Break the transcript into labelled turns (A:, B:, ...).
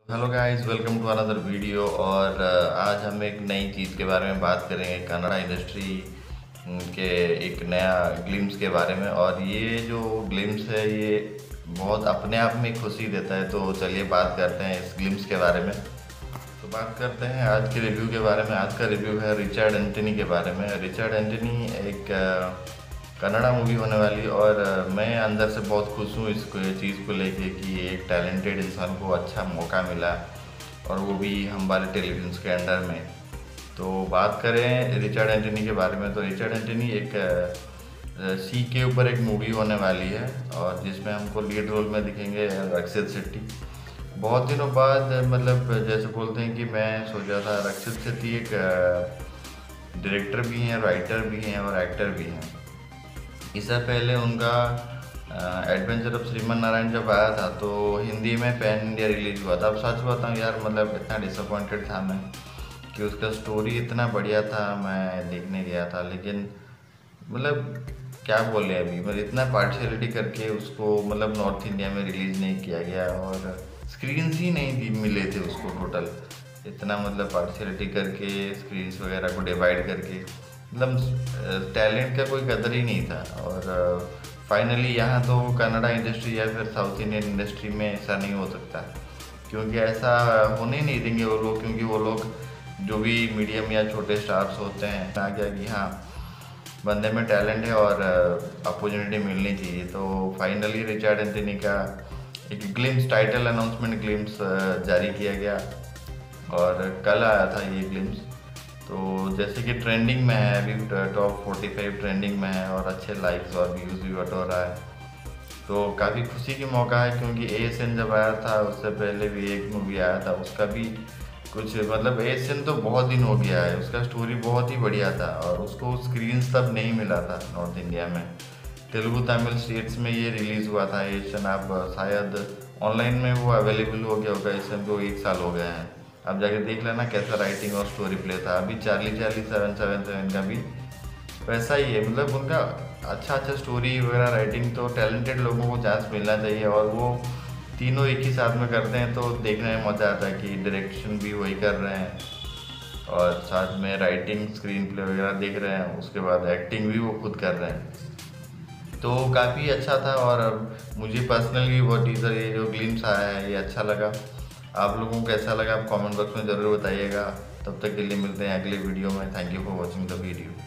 A: Hello guys, welcome to another video. और आज हम एक नई चीज़ के बारे में बात करेंगे, कन्नड़ा इंडस्ट्री के एक नया ग्लिम्स के बारे में। और ये जो ग्लिम्स है ये बहुत अपने आप में खुशी देता है। तो चलिए बात करते हैं इस ग्लिम्स के बारे में। तो बात करते हैं आज के रिव्यू के बारे में। आज का रिव्यू है रिचर्ड एंटनी के बारे में। रिचर्ड एंटनी एक कन्नड़ा मूवी होने वाली, और मैं अंदर से बहुत खुश हूँ इसको चीज़ को लेके कि एक टैलेंटेड इंसान को अच्छा मौका मिला, और वो भी हम वाले टेलीविजन के अंडर में। तो बात करें रिचर्ड एंटनी के बारे में, तो रिचर्ड एंटनी एक सी के ऊपर एक मूवी होने वाली है, और जिसमें हमको लीड रोल में दिखेंगे रक्षित शेट्टी। बहुत दिनों बाद, मतलब जैसे बोलते हैं कि मैं सोचा था रक्षित शेट्टी एक डायरेक्टर भी हैं, राइटर भी हैं और एक्टर भी हैं। इससे पहले उनका एडवेंचर ऑफ श्रीमन नारायण जब आया था तो हिंदी में पैन इंडिया रिलीज हुआ था। अब सच बताऊँ यार, मतलब इतना डिसअपॉइंटेड था मैं कि उसका स्टोरी इतना बढ़िया था, मैं देखने गया था, लेकिन मतलब क्या बोले अभी, मतलब इतना पार्शियलिटी करके उसको मतलब नॉर्थ इंडिया में रिलीज़ नहीं किया गया, और स्क्रीन्स ही नहीं मिले थे उसको टोटल। इतना मतलब पार्शियलिटी करके स्क्रीन्स वगैरह को डिवाइड करके, मतलब टैलेंट का कोई कदर ही नहीं था। और फाइनली यहाँ तो कन्नड़ा इंडस्ट्री या फिर साउथ इंडियन इंडस्ट्री में ऐसा नहीं हो सकता, क्योंकि ऐसा होने ही नहीं देंगे वो लोग। क्योंकि वो लोग जो भी मीडियम या छोटे स्टार्स होते हैं आ गया कि हाँ बंदे में टैलेंट है और अपॉर्चुनिटी मिलनी चाहिए। तो फाइनली रिचर्ड एंटनी का एक ग्लिम्स, टाइटल अनाउंसमेंट ग्लिम्स जारी किया गया, और कल आया था ये ग्लिम्स। तो जैसे कि ट्रेंडिंग में है अभी, टॉप 45 ट्रेंडिंग में है, और अच्छे लाइक्स और व्यूज़ भी बटोर रहा है। तो काफ़ी खुशी की मौका है, क्योंकि एएसएन जब आया था उससे पहले भी एक मूवी आया था, उसका भी कुछ मतलब एएसएन तो बहुत दिन हो गया है, उसका स्टोरी बहुत ही बढ़िया था, और उसको स्क्रीन तब नहीं मिला था नॉर्थ इंडिया में। तेलुगु तमिल स्टेट्स में ये रिलीज़ हुआ था एएसएन। अब शायद ऑनलाइन में वो अवेलेबल हो गया होगा, एएसएन को 1 साल हो गया है। अब जाके देख लेना कैसा राइटिंग और स्टोरी प्ले था। अभी चार्ली 777 का भी वैसा ही है, मतलब उनका अच्छा स्टोरी वगैरह राइटिंग। तो टैलेंटेड लोगों को चांस मिलना चाहिए, और वो तीनों एक ही साथ में करते हैं तो देखने में मज़ा आता है कि डायरेक्शन भी वही कर रहे हैं, और साथ में राइटिंग स्क्रीन प्ले वगैरह देख रहे हैं, उसके बाद एक्टिंग भी वो खुद कर रहे हैं। तो काफ़ी अच्छा था, और मुझे पर्सनली वो टीज़र, ये जो ग्लिम्स आया है, ये अच्छा लगा। आप लोगों को कैसा लगा आप कमेंट बॉक्स में ज़रूर बताइएगा। तब तक के लिए मिलते हैं अगले वीडियो में। Thank you for watching the video.